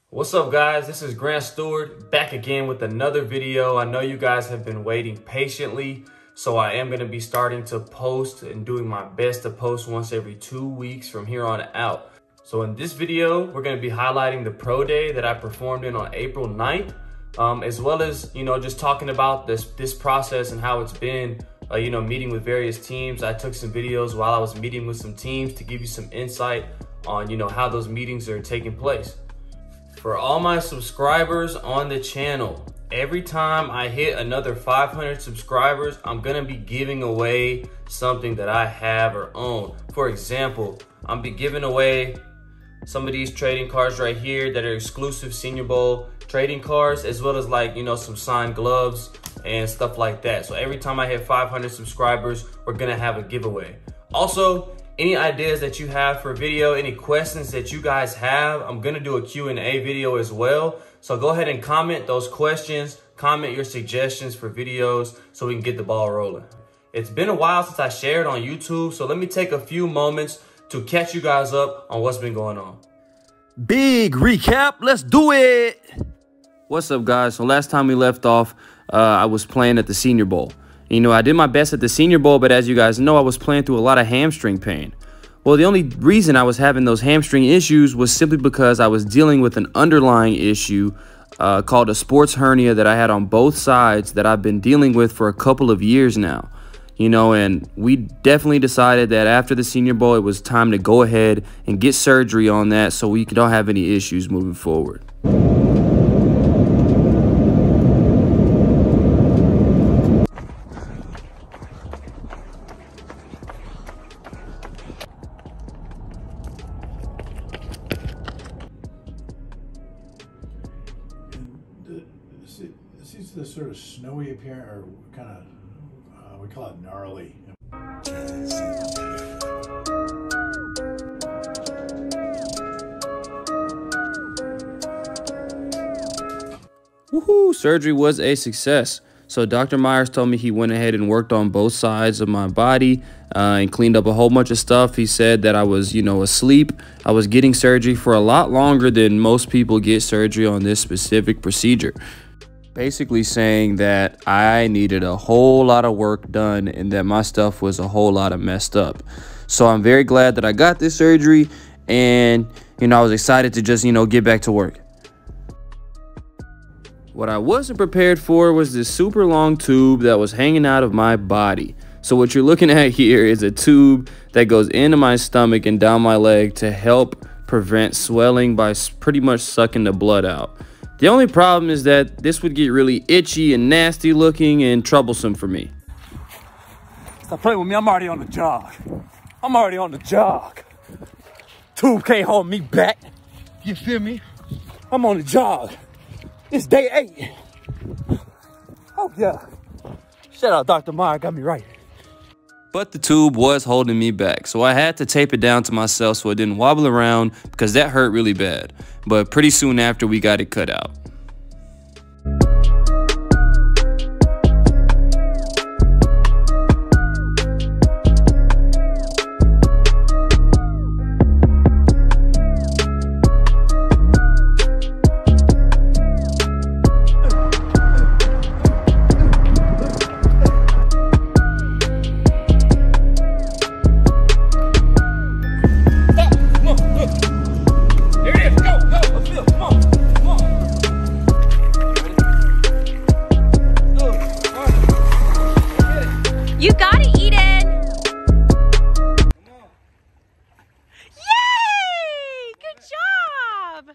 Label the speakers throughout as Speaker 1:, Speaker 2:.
Speaker 1: What's up, guys? This is Grant Stewart back again with another video. I know you guys have been waiting patiently, so I am going to be starting to post and doing my best to post once every 2 weeks from here on out. So in this video, we're going to be highlighting the pro day that I performed in on April 9th, as well as, just talking about this process and how it's been, meeting with various teams. I took some videos while I was meeting with some teams to give you some insight on, how those meetings are taking place. For all my subscribers on the channel, every time I hit another 500 subscribers, I'm gonna be giving away something that I have or own. For example, I'm be giving away some of these trading cards right here that are exclusive Senior Bowl trading cards, as well as some signed gloves and stuff like that. So every time I hit 500 subscribers, we're gonna have a giveaway. Also, any ideas that you have for video, any questions that you guys have, I'm gonna do a Q&A video as well. So go ahead and comment those questions, comment your suggestions for videos so we can get the ball rolling. It's been a while since I shared on YouTube, so let me take a few moments to catch you guys up on what's been going on.
Speaker 2: Big recap, let's do it. What's up, guys? So last time we left off, I was playing at the Senior Bowl. I did my best at the Senior Bowl, but as you guys know, I was playing through a lot of hamstring pain. Well, the only reason I was having those hamstring issues was simply because I was dealing with an underlying issue called a sports hernia that I had on both sides that I've been dealing with for a couple of years now. And we definitely decided that after the Senior Bowl, it was time to go ahead and get surgery on that so we don't have any issues moving forward.
Speaker 3: It's the sort of snowy appearance, or kind of, we call it gnarly.
Speaker 2: Woohoo! Surgery was a success. So Dr. Myers told me he went ahead and worked on both sides of my body and cleaned up a whole bunch of stuff. He said that I was, asleep. I was getting surgery for a lot longer than most people get surgery on this specific procedure. Basically saying that I needed a whole lot of work done and that my stuff was a whole lot of messed up. So I'm very glad that I got this surgery, and, I was excited to just, get back to work. What I wasn't prepared for was this super long tube that was hanging out of my body. So what you're looking at here is a tube that goes into my stomach and down my leg to help prevent swelling by pretty much sucking the blood out. The only problem is that this would get really itchy and nasty looking and troublesome for me.
Speaker 4: Stop playing with me, I'm already on the jog. I'm already on the jog. Tube can't hold me back. You feel me? I'm on the jog. It's day 8. Oh yeah. Shout out Dr. Meyer, got me right.
Speaker 2: But the tube was holding me back, so I had to tape it down to myself so it didn't wobble around because that hurt really bad. But pretty soon after, we got it cut out.
Speaker 5: You got it, Eden! Yay! Good job!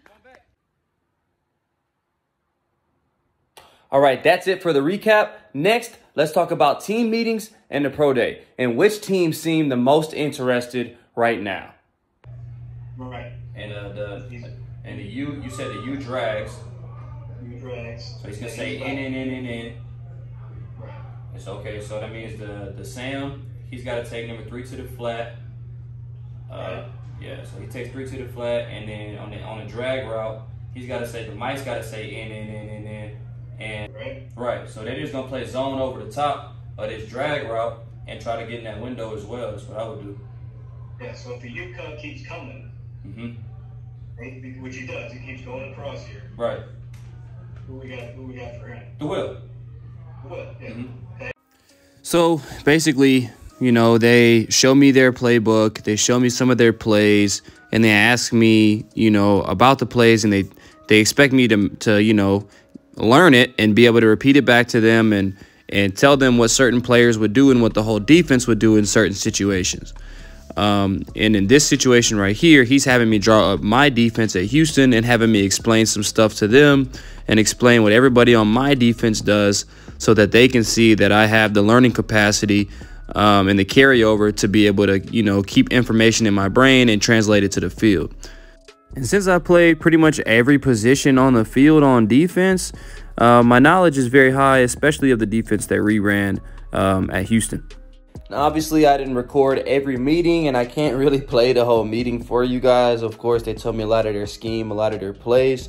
Speaker 2: All right, that's it for the recap. Next, let's talk about team meetings and the pro day, and which team seemed the most interested right now.
Speaker 6: Right.
Speaker 1: And the U, you said the U drags.
Speaker 6: U drags.
Speaker 1: So he's gonna say in.
Speaker 6: Right.
Speaker 1: It's okay, so that means the Sam, he's got to take number 3 to the flat.
Speaker 6: Right.
Speaker 1: Yeah, so he takes 3 to the flat, and then on the drag route, he's got to say, the Mike's got to say in, and right. So they're just gonna play zone over the top of this drag route and try to get in that window as well. That's what I would do.
Speaker 6: Yeah, so if the U keeps coming, Which he does. He keeps going across here.
Speaker 2: Right.
Speaker 6: Who we got for him?
Speaker 2: The Will.
Speaker 6: Will. Yeah. Okay.
Speaker 2: So basically, you know, they show me their playbook, they show me some of their plays, and they ask me, you know, about the plays, and they expect me to you know, learn it and be able to repeat it back to them and tell them what certain players would do and what the whole defense would do in certain situations. And in this situation right here, he's having me draw up my defense at Houston and having me explain some stuff to them and explain what everybody on my defense does so that they can see that I have the learning capacity and the carryover to be able to, you know, keep information in my brain and translate it to the field. And since I played pretty much every position on the field on defense, my knowledge is very high, especially of the defense that we ran at Houston. Now, obviously, I didn't record every meeting, and I can't really play the whole meeting for you guys. Of course, they told me a lot of their scheme, a lot of their plays.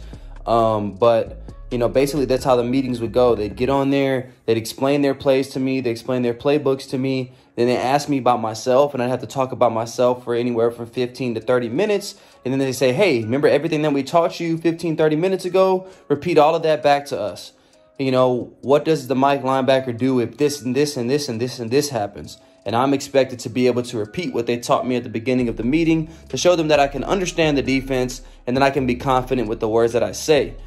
Speaker 2: But, you know, basically that's how the meetings would go. They'd get on there, they'd explain their plays to me, they'd explain their playbooks to me. Then they ask me about myself, and I'd have to talk about myself for anywhere from 15 to 30 minutes. And then they say, hey, remember everything that we taught you 15, 30 minutes ago? Repeat all of that back to us. You know, what does the Mike linebacker do if this and this and this and this and this happens? And I'm expected to be able to repeat what they taught me at the beginning of the meeting to show them that I can understand the defense and that I can be confident with the words that I say.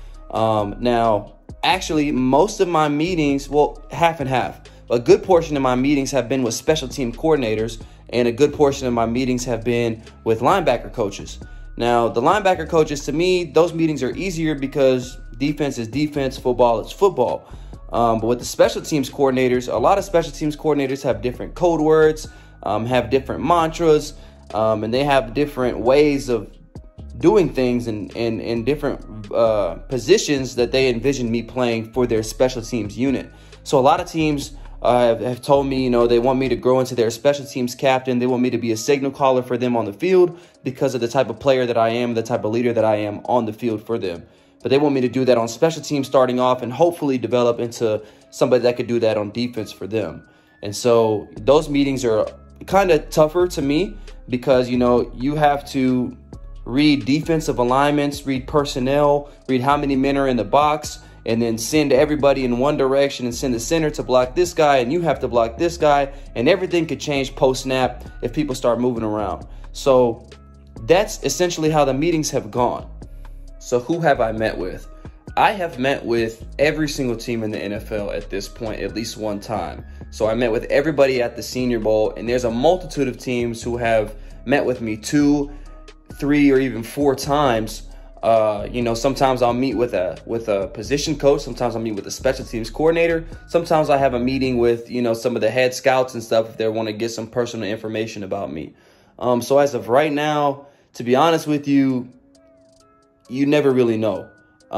Speaker 2: Now, actually, most of my meetings, well, half and half. A good portion of my meetings have been with special team coordinators, and a good portion of my meetings have been with linebacker coaches. Now, the linebacker coaches, to me, those meetings are easier because defense is defense, football is football. But with the special teams coordinators, a lot of special teams coordinators have different code words, have different mantras, and they have different ways of doing things and different positions that they envision me playing for their special teams unit. So a lot of teams have told me, you know, they want me to grow into their special teams captain. They want me to be a signal caller for them on the field because of the type of player that I am, the type of leader that I am on the field for them. But they want me to do that on special teams starting off and hopefully develop into somebody that could do that on defense for them. And so those meetings are kind of tougher to me because, you know, you have to read defensive alignments, read personnel, read how many men are in the box, and then send everybody in one direction and send the center to block this guy, and you have to block this guy, and everything could change post-snap if people start moving around. So that's essentially how the meetings have gone. So who have I met with? I have met with every single team in the NFL at this point at least one time. So I met with everybody at the Senior Bowl, and there's a multitude of teams who have met with me 2, 3, or even 4 times. You know, sometimes I'll meet with a position coach. Sometimes I'll meet with a special teams coordinator. Sometimes I have a meeting with, you know, some of the head scouts and stuff if they want to get some personal information about me. So as of right now, to be honest with you, you never really know.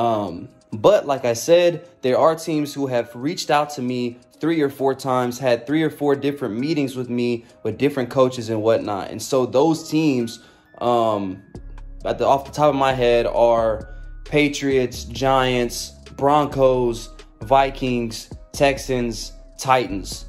Speaker 2: But like I said, there are teams who have reached out to me 3 or 4 times, had 3 or 4 different meetings with me with different coaches and whatnot. And so those teams, off the top of my head, are Patriots, Giants, Broncos, Vikings, Texans, Titans,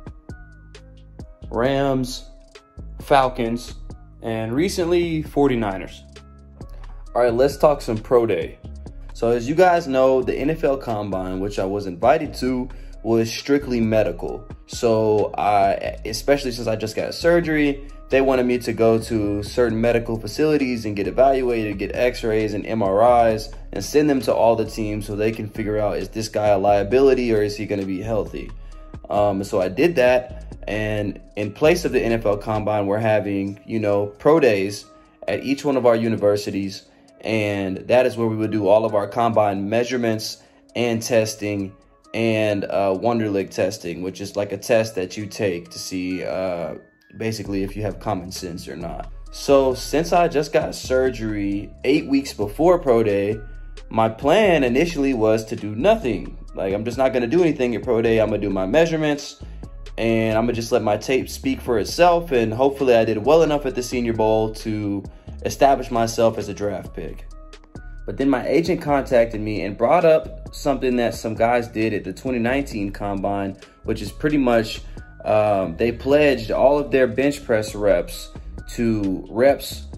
Speaker 2: Rams, Falcons, and recently 49ers. All right, let's talk some pro day. So as you guys know, the NFL Combine, which I was invited to, was strictly medical. So especially since I just got surgery, they wanted me to go to certain medical facilities and get evaluated, get x-rays and MRIs, and send them to all the teams so they can figure out, is this guy a liability or is he going to be healthy? So I did that, and in place of the NFL Combine, we're having, you know, pro days at each one of our universities, and that is where we would do all of our combine measurements and testing and Wonderlic testing, which is like a test that you take to see basically if you have common sense or not. So since I just got surgery 8 weeks before pro day, my plan initially was to do nothing. Like, I'm just not going to do anything at pro day. I'm going to do my measurements, and I'm going to just let my tape speak for itself, and hopefully I did well enough at the Senior Bowl to establish myself as a draft pick. But then my agent contacted me and brought up something that some guys did at the 2019 Combine, which is pretty much they pledged all of their bench press reps to reps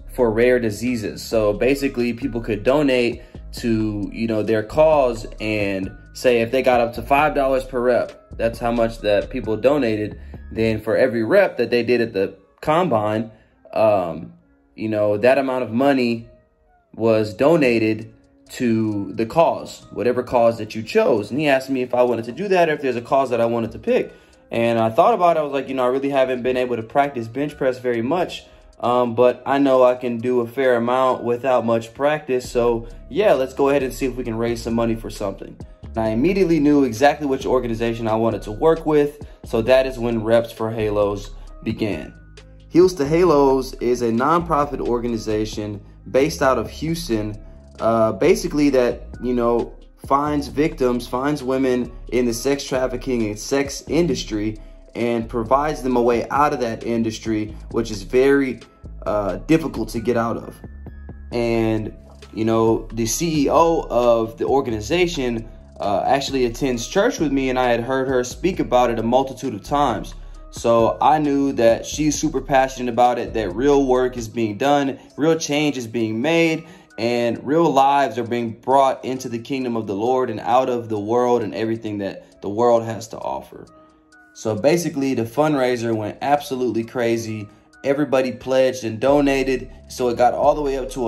Speaker 2: for rare diseases. So basically people could donate to, you know, their cause, and say if they got up to $5 per rep, that's how much that people donated. Then for every rep that they did at the combine, you know, that amount of money was donated to the cause, whatever cause that you chose. And he asked me if I wanted to do that, or if there's a cause that I wanted to pick. And I thought about it. I was like, you know, I really haven't been able to practice bench press very much. But I know I can do a fair amount without much practice. So yeah, let's go ahead and see if we can raise some money for something. And I immediately knew exactly which organization I wanted to work with. So that is when Reps for Halos began. Heels to Halos is a nonprofit organization based out of Houston, basically that, you know, finds victims, finds women in the sex trafficking and sex industry, and provides them a way out of that industry, which is very difficult to get out of. And, you know, the CEO of the organization actually attends church with me, and I had heard her speak about it a multitude of times. So I knew that she's super passionate about it, that real work is being done, real change is being made, and real lives are being brought into the kingdom of the Lord and out of the world and everything that the world has to offer. So basically the fundraiser went absolutely crazy. Everybody pledged and donated. So it got all the way up to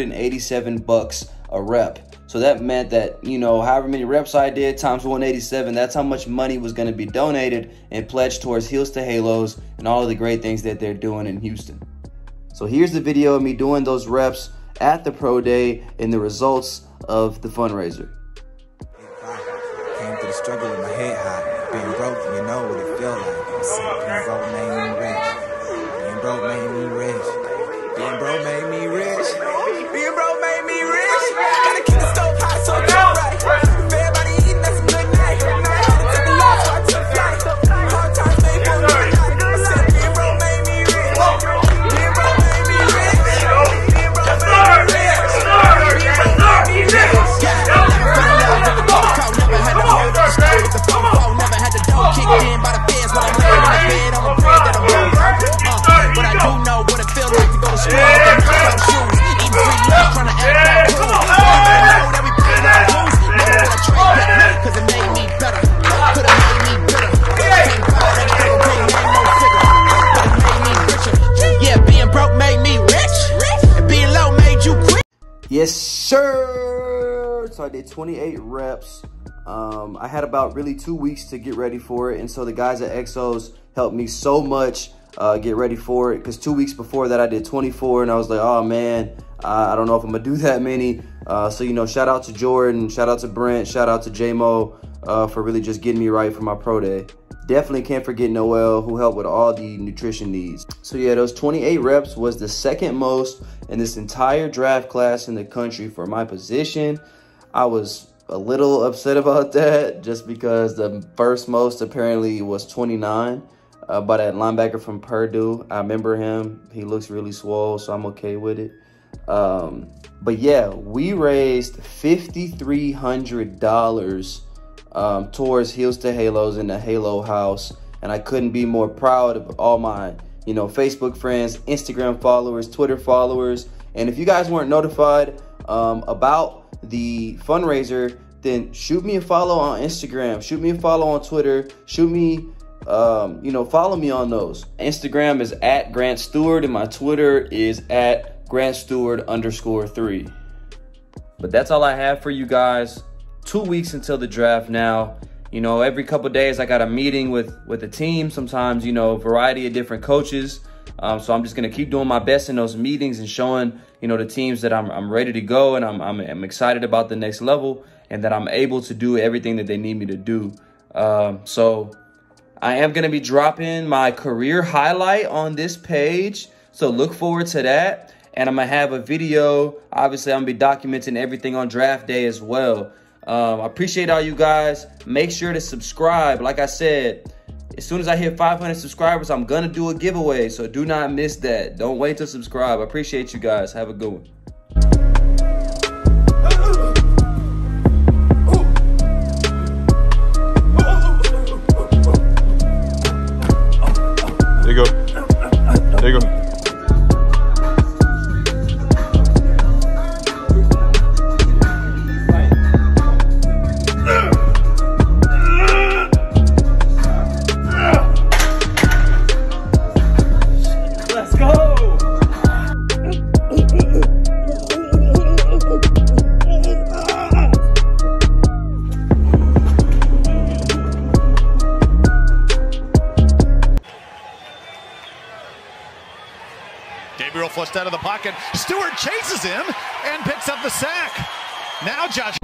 Speaker 2: $187 a rep. So that meant that, you know, however many reps I did times 187, that's how much money was going to be donated and pledged towards Heels to Halos and all of the great things that they're doing in Houston. So here's the video of me doing those reps at the pro day and the results of the fundraiser.
Speaker 7: Came through the struggle with my head high. Being broke, you know what it feel like. Being broke made me rich. Being broke made me rich. Being broke made me rich. Being broke made me rich. Gotta keep the stove hot so it's right. If everybody eating, that's a good night. Take a loss, so I took flight. Hard times made for me. I said being broke made me rich. Being broke made me rich. Being broke made me rich. Being broke made me rich. Never had to hold the stove with the phone call. Never had the dough kicked in by the feds while I'm laying in the bed on the bread that I'm rolling. But I do know what it feels like to go to school and without shoes. Eating free lunch, trying to act all cool. I know that we play our rules. Never wanna trade that, cause it made me better. Could've made me bitter. Can't buy that girl, ain't no figure. But it made me richer. Yeah, being broke made me rich. And being low made you quit.
Speaker 2: Yes, sir. So I did 28 reps. I had about really 2 weeks to get ready for it. And so the guys at Exos helped me so much get ready for it. Because 2 weeks before that, I did 24. And I was like, oh, man, I don't know if I'm going to do that many. So, you know, shout out to Jordan. Shout out to Brent. Shout out to J-Mo for really just getting me right for my pro day. Definitely can't forget Noel, who helped with all the nutrition needs. So, yeah, those 28 reps was the second most in this entire draft class in the country for my position. I was a little upset about that just because the first most apparently was 29 by that linebacker from Purdue. I remember him. He looks really swole, so I'm okay with it. But yeah, we raised $5,300 towards Heels to Halos in the Halo house, and I couldn't be more proud of all my, you know, Facebook friends, Instagram followers, Twitter followers. And if you guys weren't notified about the fundraiser, then shoot me a follow on Instagram, shoot me a follow on Twitter, shoot me, you know, follow me on those. Instagram is at Grant Stewart and my Twitter is at GrantStewart_3. But that's all I have for you guys. 2 weeks until the draft now. You know, every couple of days I got a meeting with the team. Sometimes, you know, a variety of different coaches. So I'm just going to keep doing my best in those meetings and showing, you know, the teams that I'm ready to go and I'm excited about the next level and that I'm able to do everything that they need me to do. So I am going to be dropping my career highlight on this page. So look forward to that. And I'm going to have a video. Obviously, I'm going to be documenting everything on draft day as well. I appreciate all you guys. Make sure to subscribe. Like I said, as soon as I hit 500 subscribers, I'm going to do a giveaway. So do not miss that. Don't wait to subscribe. I appreciate you guys. Have a good one. There you go. There you go.
Speaker 8: flushed out of the pocket. Stewart chases him and picks up the sack. Now Josh